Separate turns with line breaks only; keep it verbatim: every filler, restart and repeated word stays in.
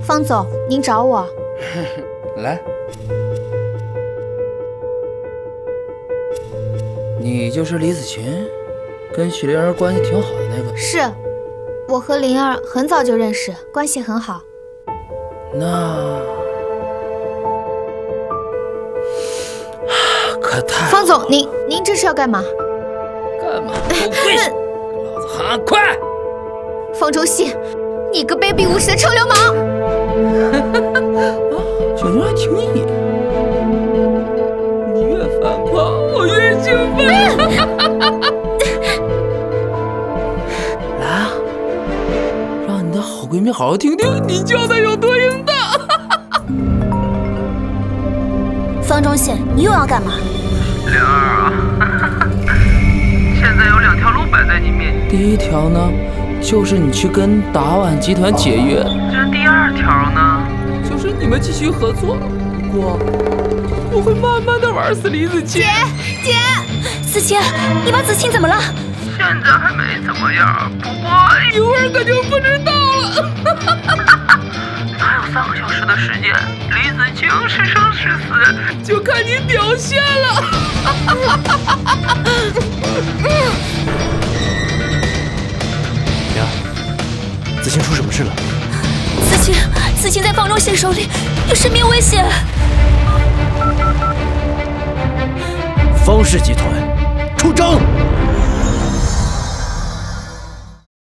方总，您找我。
来，你就是李子琴，跟许灵儿关系挺好的那个。
是，我和灵儿很早就认识，关系很好。
那可太……
方总，您您这是要干嘛？
干嘛？给我跪下！跟老子喊快！
方中信，你个卑鄙无耻的臭流氓！
啊，小妞还挺野。你越反抗，我越兴奋。来啊，让你的好闺蜜好好听听你叫的有多淫荡。
方中信，你又要干嘛？
灵儿啊，现在有两条路摆在你面前。
第一条呢，就是你去跟达碗集团解约。
这第二条呢，
就是你们继续合作。不过，我会慢慢的玩死李子琴。
姐，姐，
子晴，你把子晴怎么了？
现在还没怎么样，不过
一会儿可就不知道了。
还有三个小时的时间，李子晴是生是死，
就看你表现了。
灵儿，子晴出什么事了？
子晴，子晴在方中信手里，有生命危险。
方氏集团，出征！